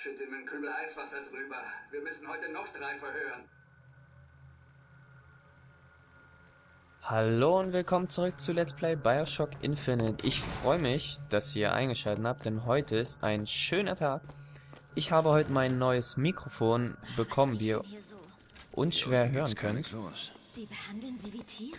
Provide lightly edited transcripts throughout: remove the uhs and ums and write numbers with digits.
Schüttel mir einen Kübel Eiswasser drüber. Wir müssen heute noch 3 verhören. Hallo und willkommen zurück zu Let's Play BioShock Infinite. Ich freue mich, dass ihr eingeschaltet habt, denn heute ist ein schöner Tag. Ich habe heute mein neues Mikrofon bekommen, wie ihr unschwer hören könnt. Sie behandeln sie wie Tiere.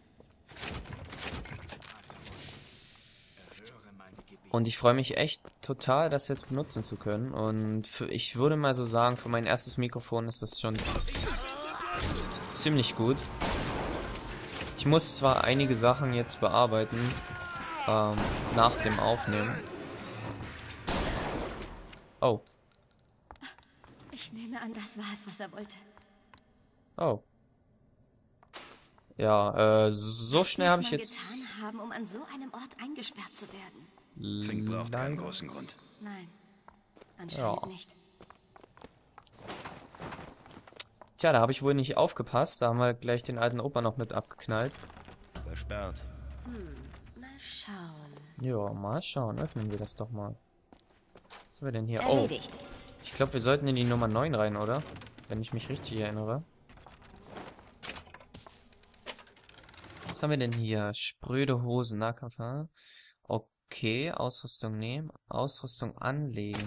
Und ich freue mich echt total, das jetzt benutzen zu können. Und ich würde mal so sagen, für mein erstes Mikrofon ist das schon ziemlich gut. Ich muss zwar einige Sachen jetzt bearbeiten, nach dem Aufnehmen. Oh. Ich nehme an, das war es, was er wollte. Oh. Ja, so schnell habe ich jetzt... getan haben, um an so einem Ort eingesperrt zu werden? Fink braucht keinen großen Grund. Nein, anscheinend Ja. nicht. Tja, da habe ich wohl nicht aufgepasst. Da haben wir gleich den alten Opa noch mit abgeknallt. Versperrt. Mal schauen. Ja, mal schauen. Öffnen wir das doch mal. Was haben wir denn hier? Oh, Erledigt. ich glaube, wir sollten in die Nummer 9 rein, oder? Wenn ich mich richtig erinnere. Was haben wir denn hier? Spröde Hosen, Nahkampf. Okay, Ausrüstung nehmen. Ausrüstung anlegen.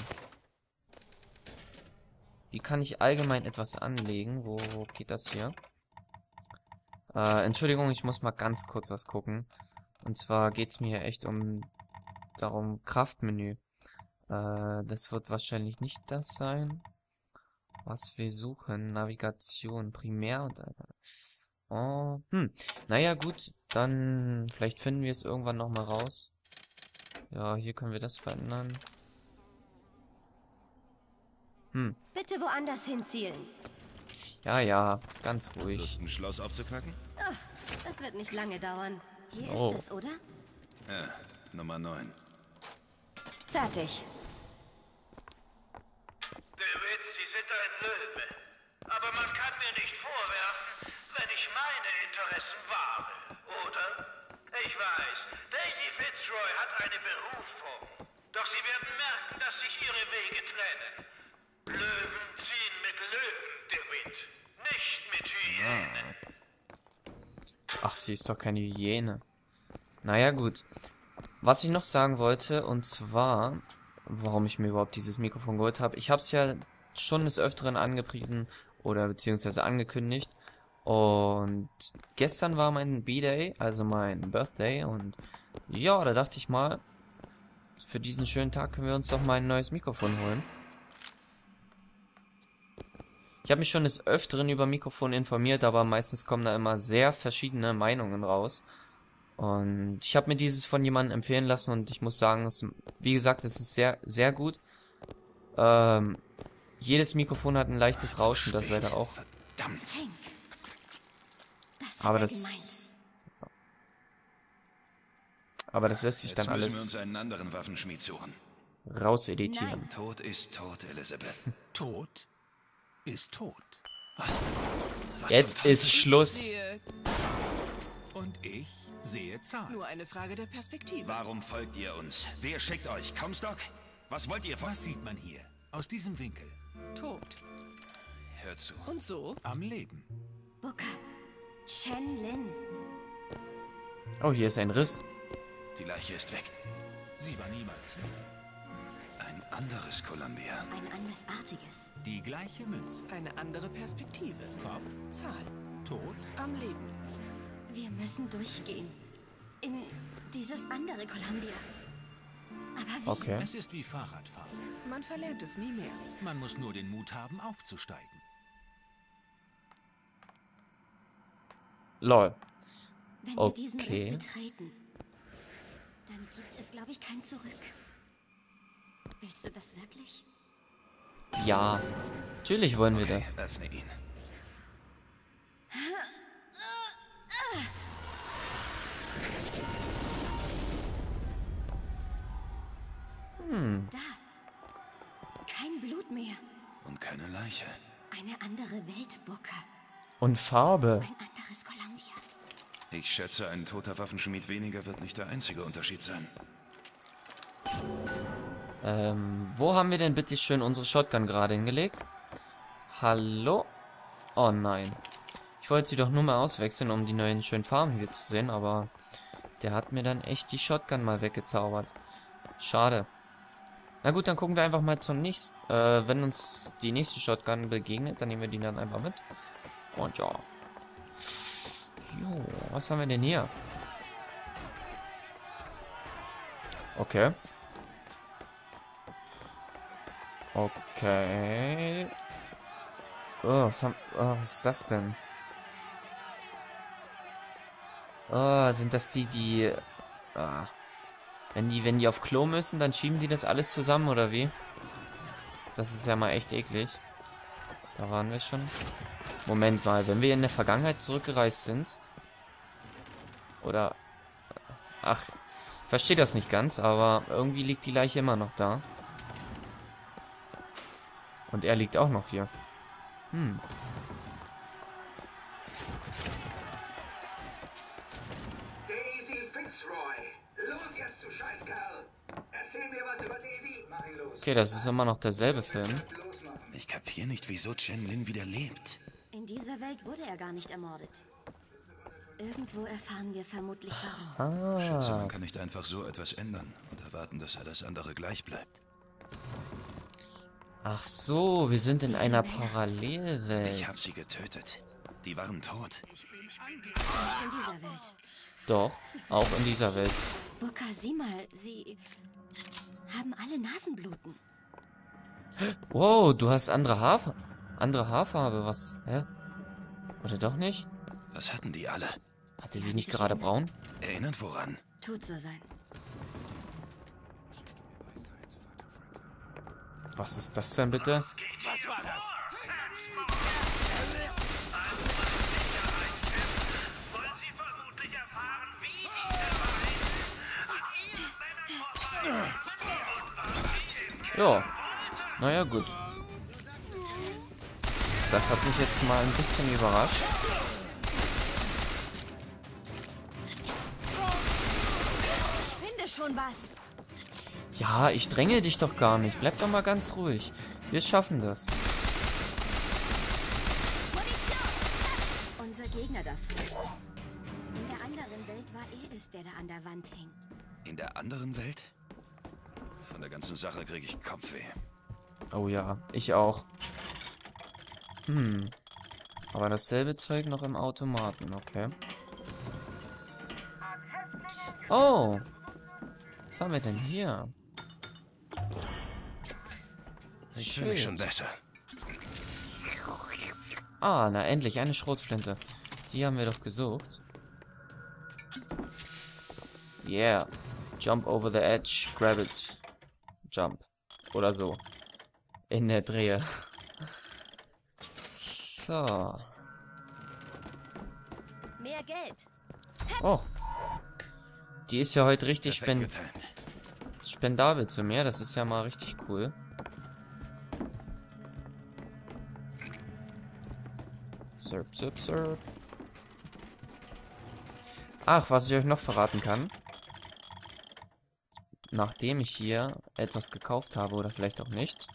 Wie kann ich allgemein etwas anlegen? Wo geht das hier? Entschuldigung, ich muss mal ganz kurz was gucken. Und zwar geht es mir hier echt darum, Kraftmenü. Das wird wahrscheinlich nicht das sein. Was wir suchen. Navigation, Primär und... Oh, naja gut, dann vielleicht finden wir es irgendwann nochmal raus. Ja, hier können wir das verändern. Bitte woanders hinzielen. Ja, ganz ruhig. Lust, ein Schloss aufzuknacken? Das wird nicht lange dauern. Hier Oh. ist es, oder? Ja, Nummer 9. Fertig. DeWitt, Sie sind ein Löwe. Aber man kann mir nicht vorwerfen, wenn ich meine Interessen wahre, oder? Ich weiß, Daisy Fitzroy hat eine Berufung. Doch Sie werden merken, dass sich Ihre Wege trennen. Löwen ziehen mit Löwen, DeWitt. Nicht mit Hyänen. Ach, sie ist doch keine Hyäne. Naja, gut. Was ich noch sagen wollte, und zwar, warum ich mir überhaupt dieses Mikrofon geholt habe. Ich habe es ja schon des Öfteren angepriesen oder beziehungsweise angekündigt. Und gestern war mein B-Day, also mein Birthday. Und ja, da dachte ich mal, für diesen schönen Tag können wir uns doch mal ein neues Mikrofon holen. Ich habe mich schon des Öfteren über Mikrofone informiert, aber meistens kommen da immer sehr verschiedene Meinungen raus. Und ich habe mir dieses von jemandem empfehlen lassen und ich muss sagen, wie gesagt, es ist sehr, sehr gut. Jedes Mikrofon hat ein leichtes Rauschen, das leider auch. Verdammt. Fink. Das hat Aber er das, gemeint. aber das lässt sich Jetzt dann müssen wir uns alles einen anderen Waffenschmied suchen. rauseditieren. Tod ist tot, Elizabeth. Tod ist tot. Was? Was Jetzt zum ist Schluss. Sehe Und ich sehe Zahlen. nur eine Frage der Perspektive. Warum folgt ihr uns? Wer schickt euch? Comstock? Was wollt ihr von... Was sieht man hier? Aus diesem Winkel. Tot. Hört zu. Und so? Am Leben. Booker. Chen Lin. Oh, hier ist ein Riss. Die Leiche ist weg. Sie war niemals hier. Ein anderes Columbia. Ein andersartiges. Die gleiche Münze. Eine andere Perspektive. Kopf, Zahl. Tod. Am Leben. Wir müssen durchgehen. In dieses andere Columbia. Aber wie? Okay. Es ist wie Fahrradfahren. Man verlernt es nie mehr. Man muss nur den Mut haben, aufzusteigen. Lol. Wenn wir diesen Riss Okay. betreten, dann gibt es, glaube ich, kein Zurück. Willst du das wirklich? Ja, natürlich wollen wir das. Öffne ihn. Da. Kein Blut mehr. Und keine Leiche. Eine andere Welt, Booker. Und Farbe. Ein anderes Columbia. Ich schätze, ein toter Waffenschmied weniger wird nicht der einzige Unterschied sein. Wo haben wir denn bitte schön unsere Shotgun gerade hingelegt? Hallo? Oh nein. Ich wollte sie doch nur mal auswechseln, um die neuen schönen Farben hier zu sehen, aber der hat mir dann echt die Shotgun mal weggezaubert. Schade. Na gut, dann gucken wir einfach mal zum nächsten. Wenn uns die nächste Shotgun begegnet, dann nehmen wir die dann einfach mit. Und ja. Jo, was haben wir denn hier? Okay. Okay. Oh, was ist das denn? Oh, sind das die... Ah. Wenn die auf Klo müssen, dann schieben die das alles zusammen, oder wie? Das ist ja mal echt eklig. Da waren wir schon. Moment mal, wenn wir in der Vergangenheit zurückgereist sind... Oder... Ach, ich verstehe das nicht ganz, aber irgendwie liegt die Leiche immer noch da. Und er liegt auch noch hier. Daisy Fitzroy. Los jetzt, du Scheißkerl. Erzähl mir was über Daisy. Mach ihn los. Okay, das ist immer noch derselbe Film. Ich kapiere nicht, wieso Chen Lin wieder lebt. In dieser Welt wurde er gar nicht ermordet. Irgendwo erfahren wir vermutlich warum. Schätze, man kann nicht einfach so etwas ändern und erwarten, dass alles andere gleich bleibt. Ach so, wir sind in einer Ich Parallelwelt. habe sie getötet. Die waren tot. Nicht in dieser Welt. Doch, auch in dieser Welt. Booker, sieh mal, sie haben alle Nasenbluten. Wow, du hast andere Haarfarbe, was? Hä? Oder doch nicht? Was hatten die alle? Hat sie sich nicht gerade braun? Erinnert woran? Tut so sein. Was ist das denn bitte? Was war das? Wollen Sie vermutlich erfahren, wie diese beiden an Ihren Männern vorbei... Ja. Naja, gut. Das hat mich jetzt mal ein bisschen überrascht. Ich finde schon was. Ja, ich dränge dich doch gar nicht. Bleib doch mal ganz ruhig. Wir schaffen das. Unser Gegner dafür. In der anderen Welt war er es, der da an der Wand hing. In der anderen Welt? Von der ganzen Sache kriege ich Kopfweh. Oh ja, ich auch. Aber dasselbe Zeug noch im Automaten, okay. Oh. Was haben wir denn hier? Ich fühle mich schon besser. Ah, na endlich, eine Schrotflinte. Die haben wir doch gesucht. Yeah. Jump over the edge, grab it. Jump. Oder so. In der Drehe. So. Mehr Geld. Oh. Die ist ja heute richtig Perfekt getimt. spendabel zu mir. Das ist ja mal richtig cool. Sirp, sirp, sirp. Ach, was ich euch noch verraten kann. Nachdem ich hier etwas gekauft habe, oder vielleicht auch nicht.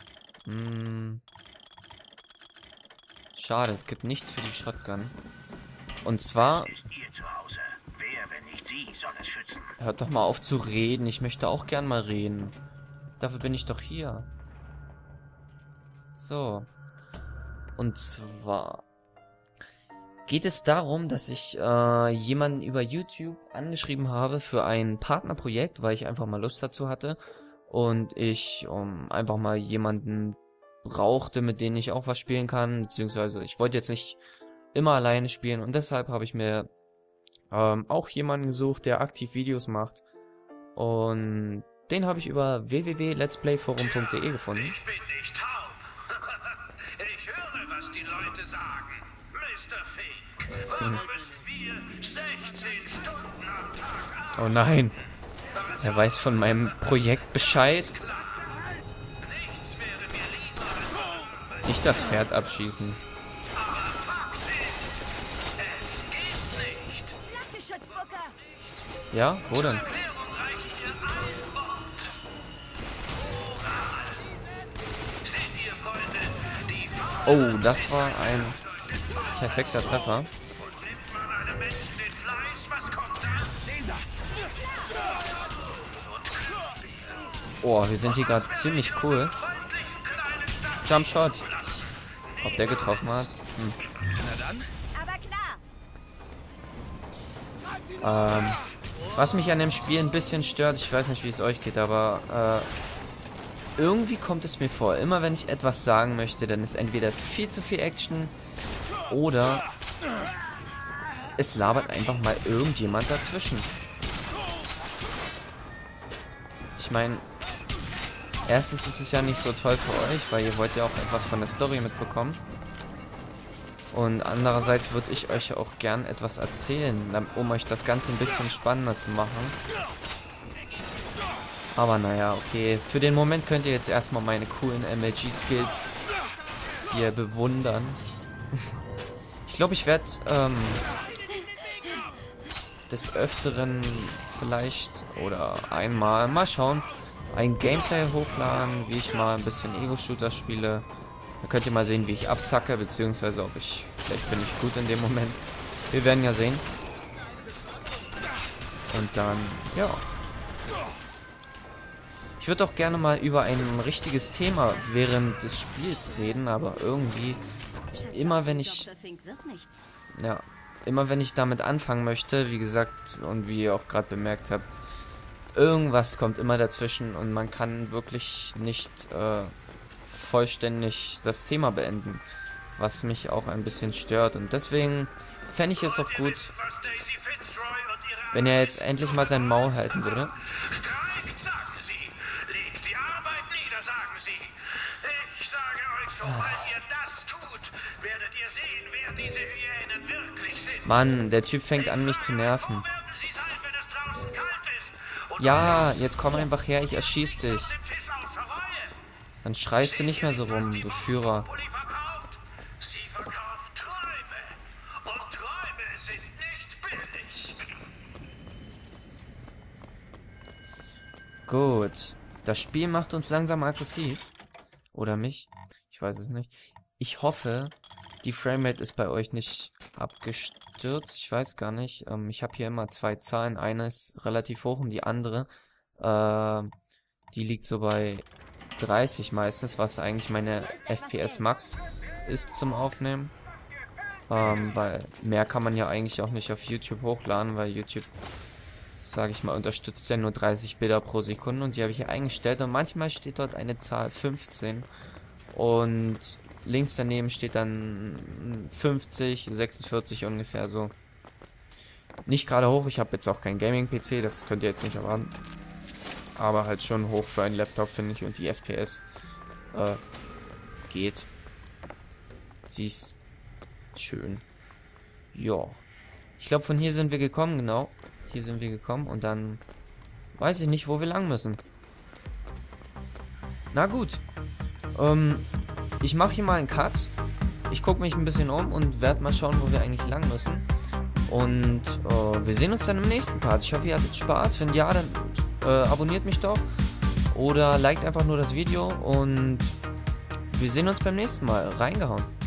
Schade, es gibt nichts für die Shotgun. Und zwar... Ist Ihr Zuhause. Wer, wenn nicht Sie, soll es schützen? Hört doch mal auf zu reden. Ich möchte auch gern mal reden. Dafür bin ich doch hier. So. Und zwar geht es darum, dass ich jemanden über YouTube angeschrieben habe für ein Partnerprojekt, weil ich einfach mal Lust dazu hatte. Und ich einfach mal jemanden brauchte, mit dem ich auch was spielen kann. Beziehungsweise ich wollte jetzt nicht immer alleine spielen. Und deshalb habe ich mir auch jemanden gesucht, der aktiv Videos macht. Und den habe ich über www.letsplayforum.de gefunden. Ich bin nicht taub. Ich höre, was die Leute sagen. Mr. Fink, warum müssen wir 16 Stunden am Tag arbeiten? Oh nein. Er weiß von meinem Projekt Bescheid. Nichts wäre mir lieber. Nicht das Pferd abschießen. Es geht nicht. Flagggeschütz, Booker. Ja, wo denn? Erklärung reicht hier ein Wort. Oh, das war ein perfekter Treffer. Oh, wir sind hier gerade ziemlich cool. Jump Shot. Ob der getroffen hat? Aber klar. Was mich an dem Spiel ein bisschen stört, ich weiß nicht, wie es euch geht, aber irgendwie kommt es mir vor, immer wenn ich etwas sagen möchte, dann ist entweder viel zu viel Action oder es labert einfach mal irgendjemand dazwischen. Ich meine, erstens ist es ja nicht so toll für euch, weil ihr wollt ja auch etwas von der Story mitbekommen. Und andererseits würde ich euch auch gern etwas erzählen, um euch das Ganze ein bisschen spannender zu machen. Aber naja, okay. Für den Moment könnt ihr jetzt erstmal meine coolen MLG-Skills hier bewundern. Ich glaube, ich werde des Öfteren vielleicht oder einmal, mal schauen, ein Gameplay hochladen, wie ich mal ein bisschen Ego-Shooter spiele. Da könnt ihr mal sehen, wie ich absacke, beziehungsweise ob ich, vielleicht bin ich gut in dem Moment. Wir werden ja sehen. Und dann, ja. Ich würde auch gerne mal über ein richtiges Thema während des Spiels reden, aber irgendwie, immer wenn ich, ja, immer wenn ich damit anfangen möchte, wie gesagt, und wie ihr auch gerade bemerkt habt, irgendwas kommt immer dazwischen und man kann wirklich nicht, vollständig das Thema beenden, was mich auch ein bisschen stört. Und deswegen fände ich es auch gut, wenn er jetzt endlich mal sein Maul halten würde. Mann, der Typ fängt an, mich zu nerven. Ja, jetzt komm einfach her, ich erschieß dich. Dann schreist du nicht mehr so rum, du Führer. Gut. Das Spiel macht uns langsam aggressiv. Oder mich? Ich weiß es nicht. Ich hoffe, die Framerate ist bei euch nicht abgestürzt. Ich weiß gar nicht. Ich habe hier immer zwei Zahlen. Eine ist relativ hoch und die andere, die liegt so bei 30 meistens, was eigentlich meine FPS Max ist zum Aufnehmen. Weil mehr kann man ja eigentlich auch nicht auf YouTube hochladen, weil YouTube, sage ich mal, unterstützt ja nur 30 Bilder pro Sekunde und die habe ich hier eingestellt und manchmal steht dort eine Zahl 15 und links daneben steht dann 50, 46 ungefähr so. Nicht gerade hoch, ich habe jetzt auch kein Gaming-PC, das könnt ihr jetzt nicht erwarten. Aber halt schon hoch für einen Laptop, finde ich. Und die FPS geht. Sie ist schön. Ja. Ich glaube, von hier sind wir gekommen, genau. Hier sind wir gekommen. Und dann weiß ich nicht, wo wir lang müssen. Na gut. Ich mache hier mal einen Cut. Ich gucke mich ein bisschen um und werde mal schauen, wo wir eigentlich lang müssen. Und wir sehen uns dann im nächsten Part. Ich hoffe, ihr hattet Spaß. Wenn ja, dann abonniert mich doch. Oder liked einfach nur das Video. Und wir sehen uns beim nächsten Mal. Reingehauen.